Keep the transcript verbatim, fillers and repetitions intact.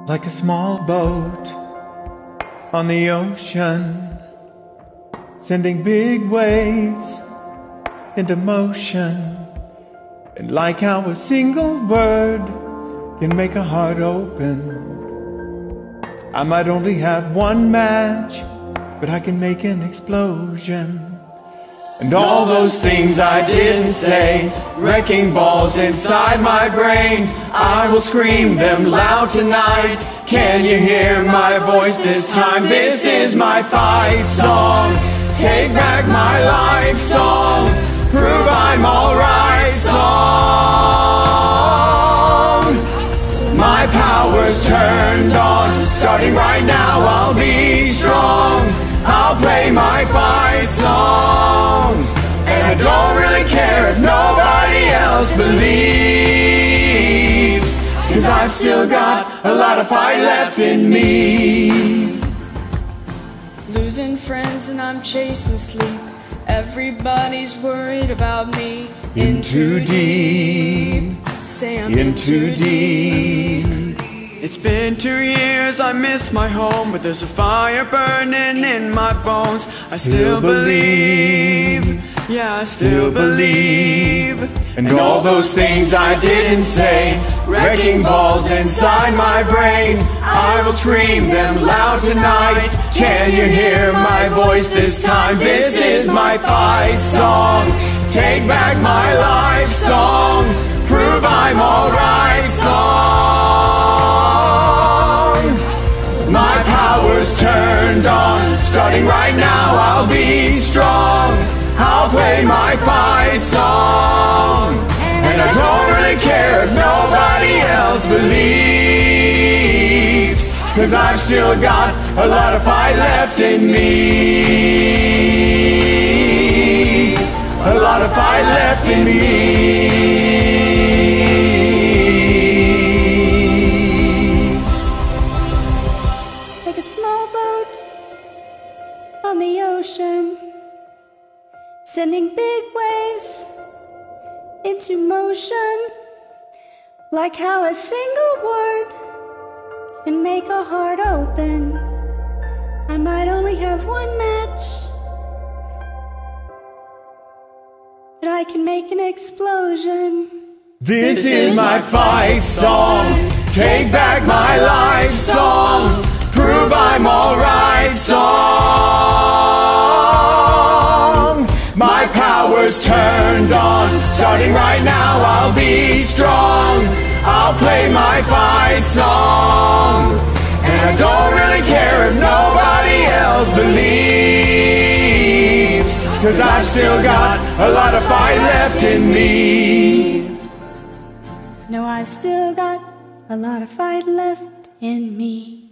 like a small boat on the ocean, sending big waves into motion. And like how a single word can make a heart open, I might only have one match, but I can make an explosion. And all those things I didn't say, wrecking balls inside my brain, I will scream them loud tonight. Can you hear my voice this time? This is my fight song. Take back my life song. Prove I'm alright song. My power's turned on. Starting right now, I'll be strong. I'll play my fight song. And I don't really care if nobody else believes, 'cause I've still got a lot of fight left in me. Losing friends and I'm chasing sleep. Everybody's worried about me. In too deep, Say I'm in too deep. It's been two years, I miss my home, but there's a fire burning in my bones. I still believe, yeah, I still believe. And all those things I didn't say, wrecking balls inside my brain, I will scream them loud tonight. Can you hear my voice this time? This is my fight song. Take back my life song. Prove I'm alright song. My power's turned on. Starting right now, I'll be strong. I'll play my fight song. And I don't really care if nobody else believes, 'cause I've still got a lot of fight left in me. A lot of fight left in me. like a small boat on the ocean, sending big waves into motion. Like how a single word can make a heart open, I might only have one match, but I can make an explosion. This is my fight song. Take back my life song. Prove I'm alright song. My power's turned on. Starting right now, I'll be strong. I'll play my fight song. And I don't really care if nobody else believes, 'cause I've still got a lot of fight left in me. No, I've still got a lot of fight left in me.